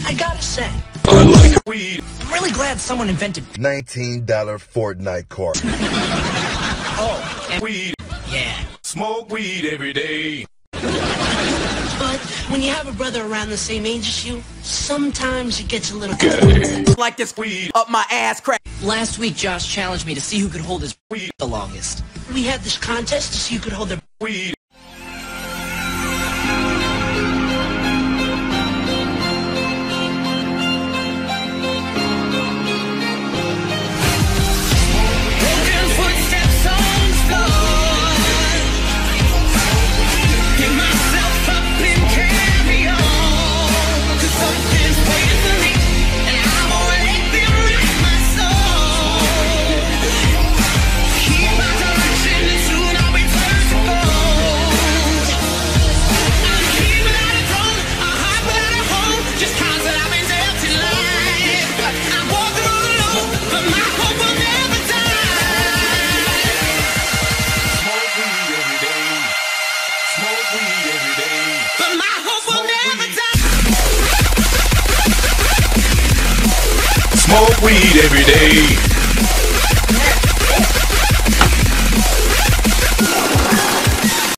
I gotta say, I like weed. I'm really glad someone invented $19 Fortnite card. oh, and Weed. yeah. Smoke weed every day. But when you have a brother around the same age as you, sometimes it gets a little Gay. Like this Weed. up my ass crack. Last week, Josh challenged me to see who could hold his Weed. the longest. We had this contest to see who could hold their Weed. But my hope will never die. Smoke weed every day.